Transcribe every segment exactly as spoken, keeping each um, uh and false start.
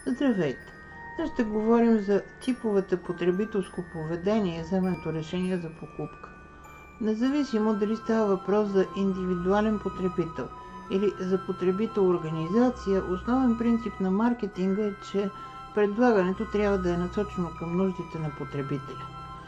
Здравейте! Днес ще говорим за типовете потребителско поведение и вземането решение за покупка. Независимо дали става въпрос за индивидуален потребител или за потребител-организация, основен принцип на маркетинга е, че предлагането трябва да е насочено към нуждите на потребителя.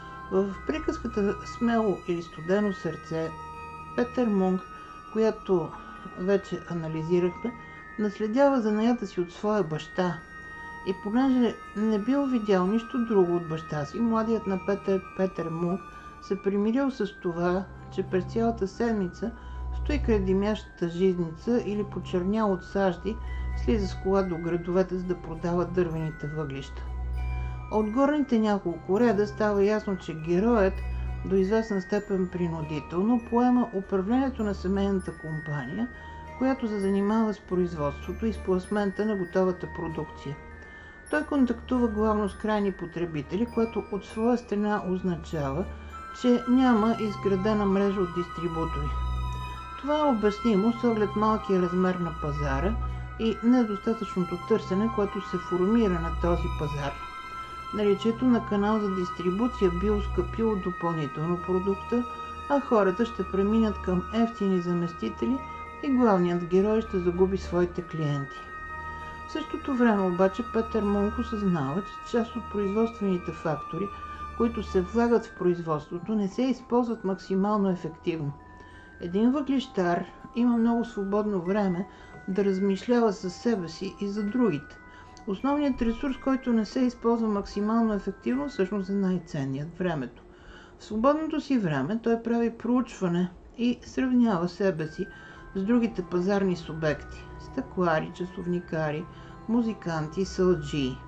В приказката "Смело или студено сърце" Петър Мунк, която вече анализирахме, наследява занаята си от своя баща. И понеже не бил видял нищо друго от баща си, младият на Петър, Петър Мунк, се примирил с това, че през цялата седмица стои край димящата жизница или почернял от сажди, слиза с кола до градовете, за да продава дървените въглища. От горните няколко реда става ясно, че героят до известна степен принудително поема управлението на семейната компания, която се занимава с производството и с пласмента на готовата продукция. Той контактува главно с крайни потребители, което от своя страна означава, че няма изградена мрежа от дистрибутори. Това е обяснимо с оглед малкия размер на пазара и недостатъчното търсене, което се формира на този пазар. Наличието на канал за дистрибуция би оскъпило допълнително продукта, а хората ще преминат към евтини заместители и главният герой ще загуби своите клиенти. В същото време обаче Петър Мунк осъзнава, че част от производствените фактори, които се влагат в производството, не се използват максимално ефективно. Един въглищар има много свободно време да размишлява със себе си и за другите. Основният ресурс, който не се използва максимално ефективно, всъщност е най-ценният – времето. В свободното си време той прави проучване и сравнява себе си с другите пазарни субекти – стъклари, часовникари, музиканти, сълджии.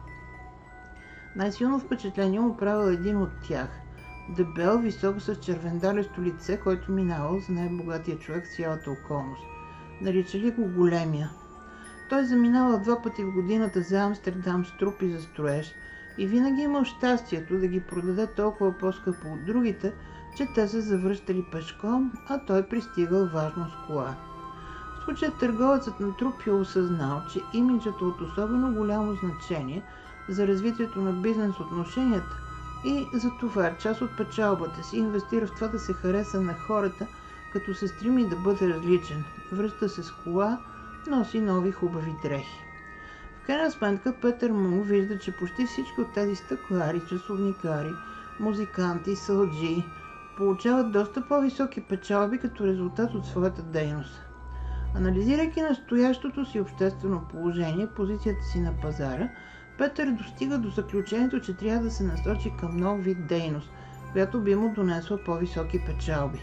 Най-силно впечатление му правил един от тях – дебел, висок, с червендалящо лице, който минавал за най-богатия човек в цялата околност. Наричали го Големия. Той заминавал два пъти в годината за Амстердам с трупи за строеж и винаги имал щастието да ги продаде толкова по-скъпо от другите, че те се завръщали пешком, а той пристигал важно с кола. В случая търговецът на трупи е осъзнал, че имиджът е от особено голямо значение за развитието на бизнес отношенията и за това част от печалбата си инвестира в това да се хареса на хората, като се стреми да бъде различен. Връща се с кола, носи нови хубави дрехи. В крайна сметка Петър Мунк вижда, че почти всички от тези стъклари, часовникари, музиканти, сълджии получават доста по-високи печалби като резултат от своята дейност. Анализирайки настоящото си обществено положение, позицията си на пазара, Петър достига до заключението, че трябва да се насочи към нов вид дейност, която би му донесла по-високи печалби.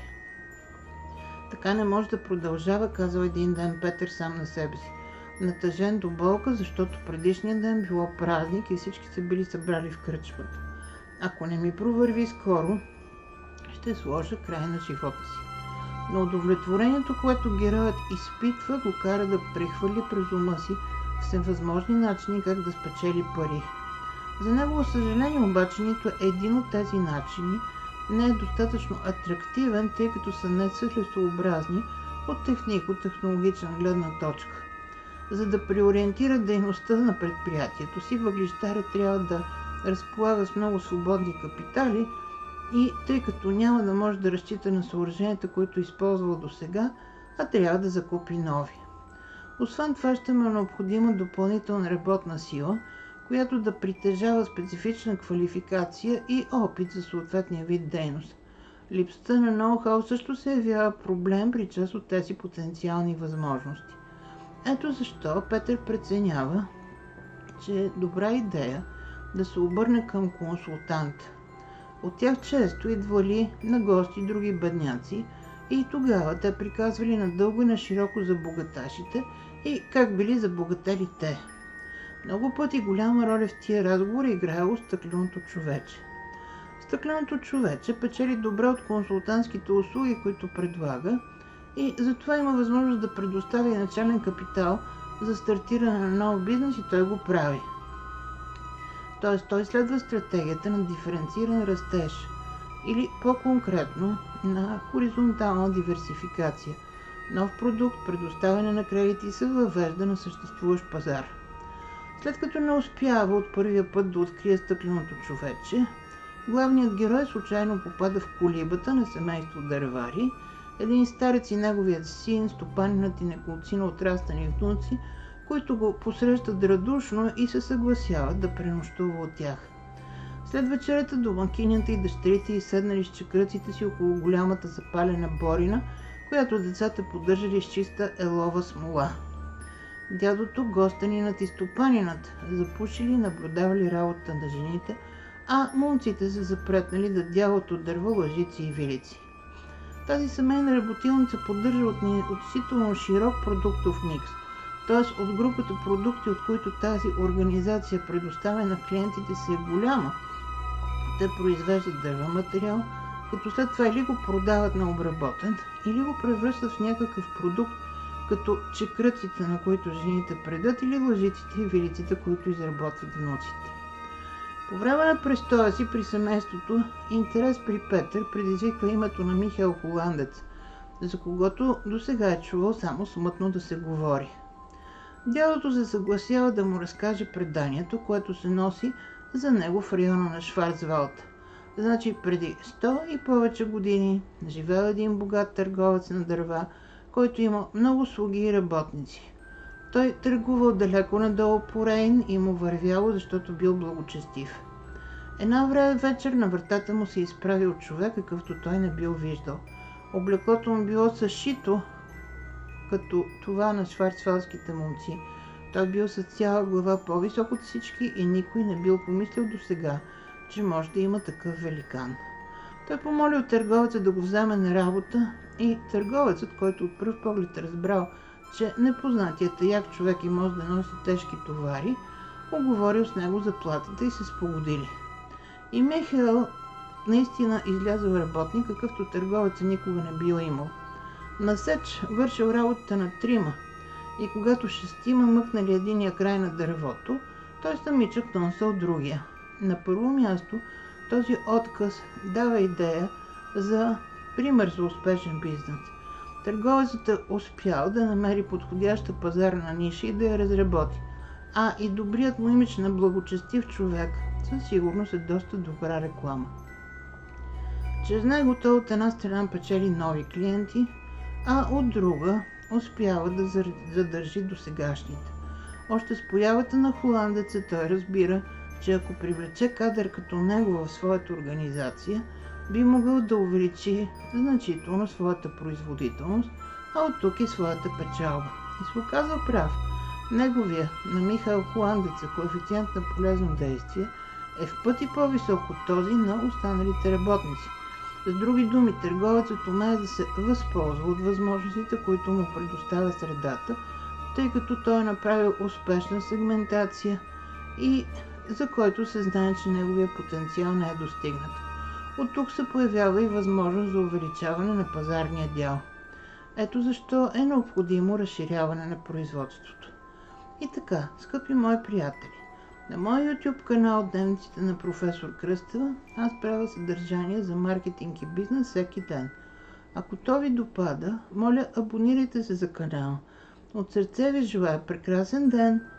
Така не може да продължава, казал един ден Петър сам на себе си, натъжен до болка, защото предишния ден било празник и всички се били събрали в кръчмата. Ако не ми провърви скоро, ще сложа край на живота си. Но удовлетворението, което героят изпитва, го кара да прехвърли през ума си всевъзможни начини как да спечели пари. За негово съжаление обаче нито един от тези начини не е достатъчно атрактивен, тъй като са нецелесообразни от технико-технологична гледна точка. За да преориентира дейността на предприятието си, въглищарят трябва да разполага с много свободни капитали и тъй като няма да може да разчита на съоръженията, които е използвал досега, а трябва да закупи нови. Освен това ще му е необходима допълнителна работна сила, която да притежава специфична квалификация и опит за съответния вид дейност. Липсата на ноу-хау също се явява проблем при част от тези потенциални възможности. Ето защо Петър преценява, че е добра идея да се обърне към консултант. От тях често идвали на гости други бедняци и тогава те приказвали надълго и на широко за богаташите и как били забогатели те. Много пъти голяма роля в тия разговори играело стъкленото човече. Стъкленото човече печели добре от консултантските услуги, които предлага, и затова има възможност да предостави начален капитал за стартиране на нов бизнес и той го прави. Тоест той следва стратегията на диференциран растеж или по-конкретно на хоризонтална диверсификация. Нов продукт, предоставяне на кредити се въвежда на съществуващ пазар. След като не успява от първия път да открие стъкленото човече, главният герой случайно попада в колибата на семейство дървари. Един старец и неговият син, стопанинът и неколцина отрастани внуци, които го посрещат радушно и се съгласяват да пренощува от тях. След вечерята домакинята и дъщерите й седнали с чакръците си около голямата запалена борина, която децата поддържали с чиста елова смола. Дядото, гостенинът и стопанинът запушили и наблюдавали работата на жените, а момците се запретнали да дялят от дърво лъжици и вилици. Тази семейна работилница поддържа относително широк продуктов микс, т.е. от групата продукти, от които тази организация предоставя на клиентите си е голяма. Те произвеждат дървен материал, като след това или го продават на обработен, или го превръщат в някакъв продукт, като чекръците, на които жените предат, или лъжиците и вилиците, които изработват внуците. По време на престоя си при семейството, интерес при Петър предизвиква името на Михаел Холандец, за когото досега е чувал само смътно да се говори. Дядото се съгласява да му разкаже преданието, което се носи за него в района на Шварцвалд. Значи преди сто и повече години живеел един богат търговец на дърва, който има много слуги и работници. Той търгувал далеко надолу по Рейн и му вървяло, защото бил благочестив. Една време вечер на вратата му се изправил човек, какъвто той не бил виждал. Облеклото му било съшито, като това на шварцвалските момци. Той бил с цяла глава по-висок от всички и никой не бил помислил досега, че може да има такъв великан. Той помолил търговеца да го вземе на работа и търговецът, който от пръв поглед разбрал, че непознатият як човек и може да носи тежки товари, оговорил с него заплатата и се спогодили. И Михаел наистина излязъл работник, какъвто търговеца никога не бил имал. Насеч вършил работата на трима и когато шестима мъкнали единия край на дървото, той самичък тонсал другия. На първо място този отказ дава идея за пример за успешен бизнес. Търговецът е успял да намери подходяща пазарна ниша и да я разработи, а и добрият му имидж на благочестив човек със сигурност е доста добра реклама. Чрез него той от една страна печели нови клиенти, а от друга успява да задържи досегашните. Още с появата на холандеца той разбира, че ако привлече кадър като него в своята организация, би могъл да увеличи значително своята производителност, а от тук и своята печалба. И се оказва прав. Неговия, на Михаел Холандеца, коефициент на полезно действие е в пъти по-висок от този на останалите работници. С други думи, търговецът умее да се възползва от възможностите, които му предоставя средата, тъй като той е направил успешна сегментация и за който се знае, че неговия потенциал не е достигнат. От тук се появява и възможност за увеличаване на пазарния дял. Ето защо е необходимо разширяване на производството. И така, скъпи мои приятели, на моя YouTube канал Дневниците на професор Кръстева аз правя съдържание за маркетинг и бизнес всеки ден. Ако то ви допада, моля абонирайте се за канала. От сърце ви желая прекрасен ден!